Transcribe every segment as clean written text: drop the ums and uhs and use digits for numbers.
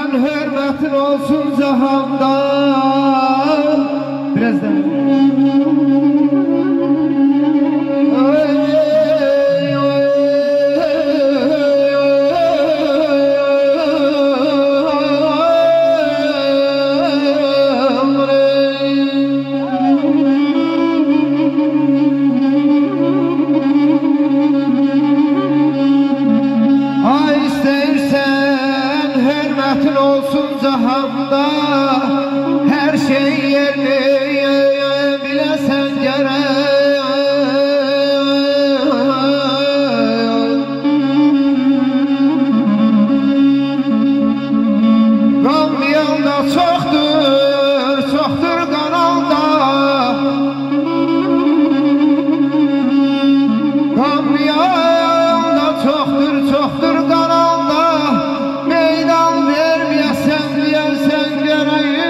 hürmetin olsun cahanda. Birazdan. Her şey yerini bilesen gerek. Gam yanda çoktur, çoktur kanalda. Gam yanda çoktur, çoktur kanalda. Meydan vermeyesen diyersen gerek.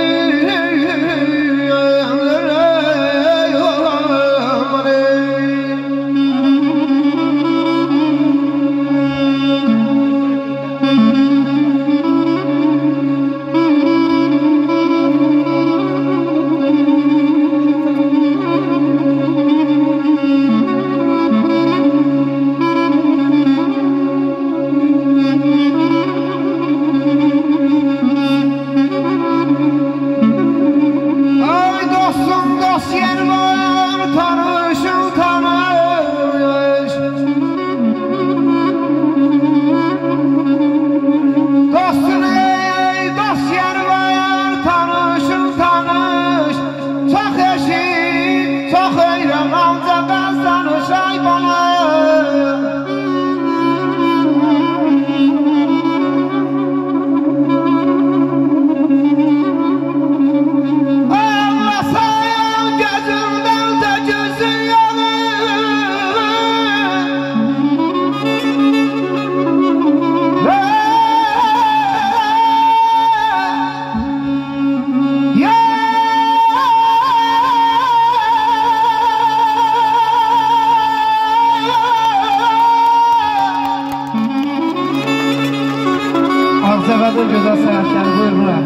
Ağzıvadın güzel sanatçıları buyururlar.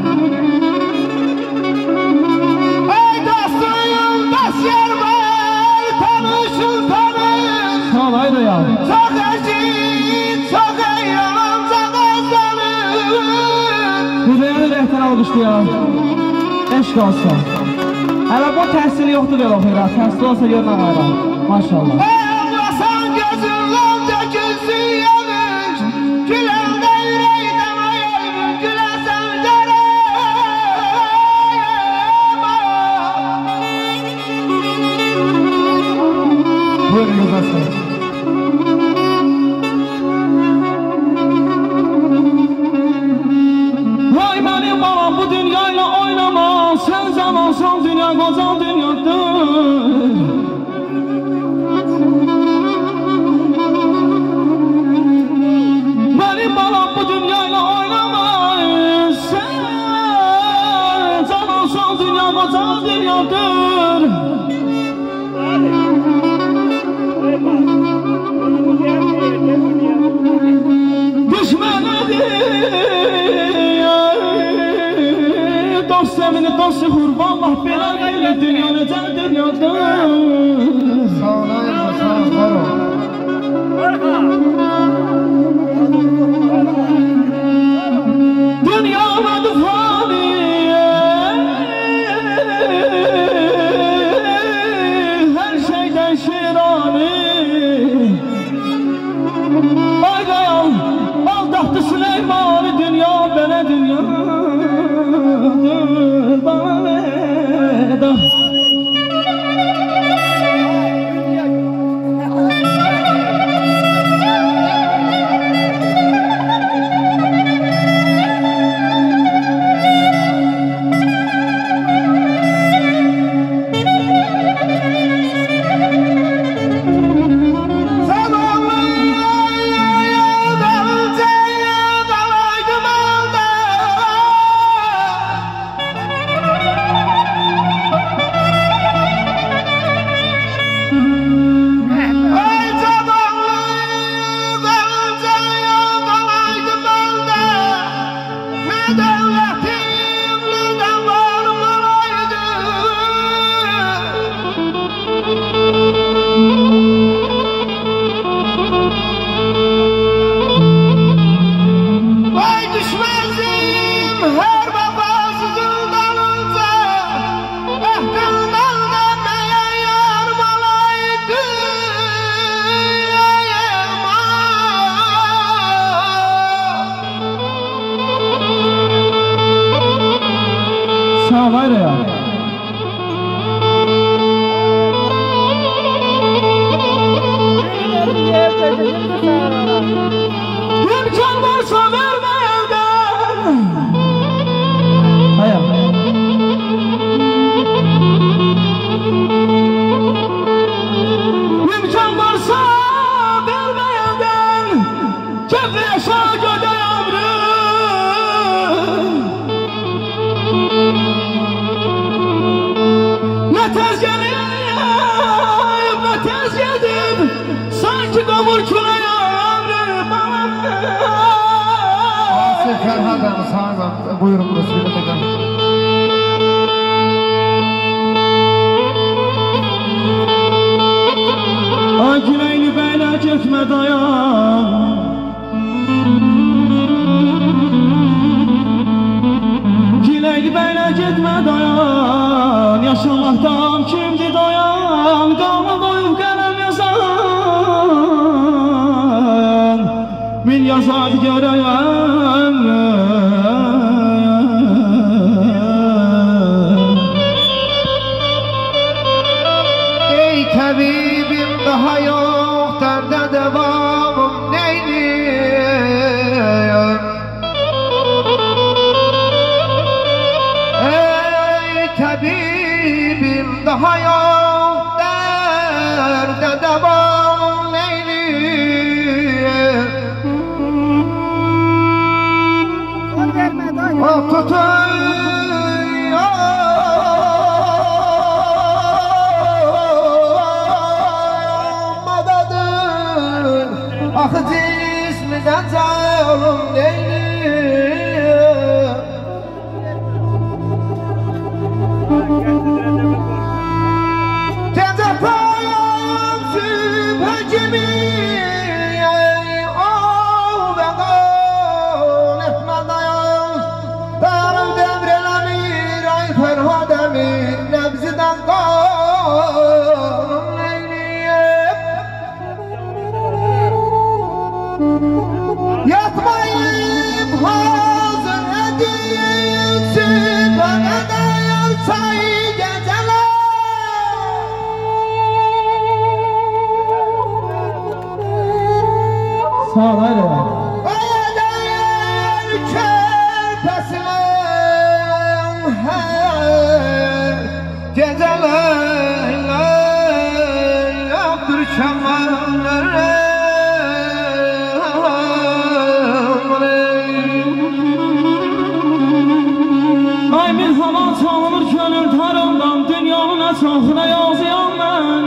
Ey dostum, dost yer var, tanışın tanış. Tamam, haydi ya. Çok acı, çok eyran, çok azalır. Hüzeyin'in rehten almıştı ya. Eşk olsun. Hele bu təhsili yoktu böyle okuyla. Təhsili olsa görmem ayra. Maşallah. Ey Allah'san gözünden dökülsün yanış. Gülerden yüreğden ayırır. Gülersen derem. Buyurun güzelsiniz. Vay benim babam bu dünyayla oynama. Sen zamansın dünya gozal dünyadır. Benim babam bu dünyayla oynama. Sen zamansın dünya gozal dünyadır. Dost sevini dostu kurban Allah belan eyle dünya necə dünyadır. Sağ olayım, sağ ol, var ol. Dünyada fani her şeyden şirani. Ay gayal aldattı Süleyman'ı dünya bana dünyadır. Buyurun burası bir de Ay Güneyli beyler gitme dayan Güneyli beyler gitme dayan Yaşamaktan kimdi dayan Kanı doyup kalem yazan Min yazar göreyem Tabibim daha yok, derde devamım neydi? Ey tabibim daha yok, derde devamım neydi? Oh tutun Ah cismiden canım değil Tezapayım sübhe gibi Oh be kal etme dayan Dayanım devrelemir ay ferhademir Nebziden kanım Yatmayıp hazır edilsin Bana dayan say geceler Sağ ol hayır Bana dayan körpesine Geceler yoktur şamanlar Çalınır gönül tarımdan Dünyanın etrafına yazıyan ben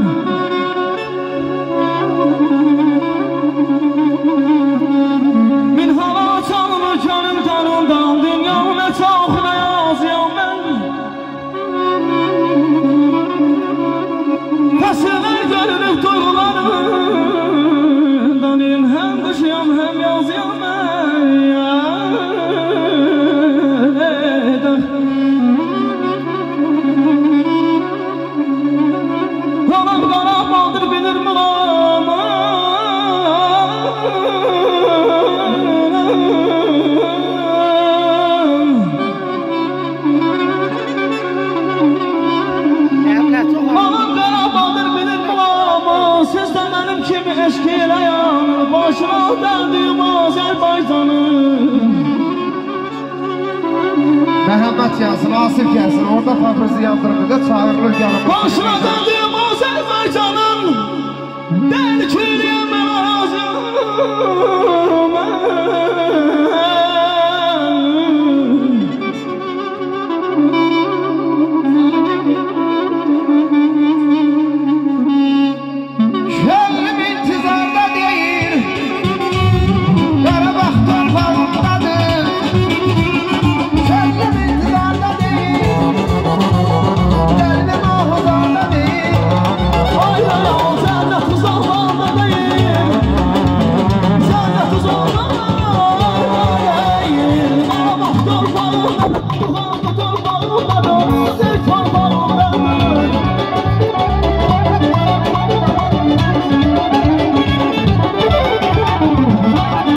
Min hava çalınır gönül tarımdan Dünyanın etrafına yazıyan ben Fesirler görünüp duygularından Hem kışıyan hem yazıyan ben Başına derdiyim Azerbaycan'ım Mehmet yazsın, Asif gelsin Orada Fabrizi yandırır da çağırılır yanıma Başına derdiyim Azerbaycan'ım Deli külüyem ben Azerbaycan'ım